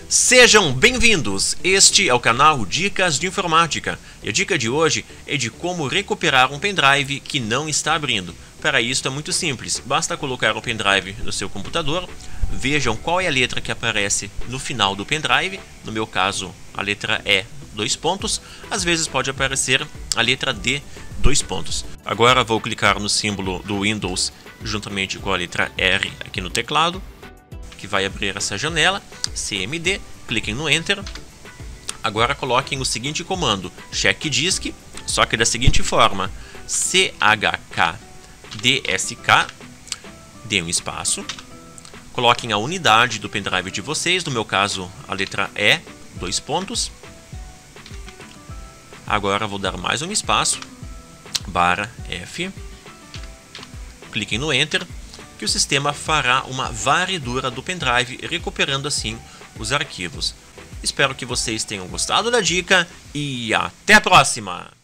Sejam bem-vindos! Este é o canal Dicas de Informática e a dica de hoje é de como recuperar um pendrive que não está abrindo. Para isso é muito simples, basta colocar o pendrive no seu computador, vejam qual é a letra que aparece no final do pendrive, no meu caso a letra E, dois pontos, às vezes pode aparecer a letra D, dois pontos. Agora vou clicar no símbolo do Windows juntamente com a letra R aqui no teclado, que vai abrir essa janela, CMD, cliquem no Enter. Agora coloquem o seguinte comando, check disk, só que da seguinte forma, chkdsk, dê um espaço, coloquem a unidade do pendrive de vocês, no meu caso a letra E, dois pontos. Agora vou dar mais um espaço, barra F, cliquem no Enter, que o sistema fará uma varredura do pendrive, recuperando assim os arquivos. Espero que vocês tenham gostado da dica e até a próxima!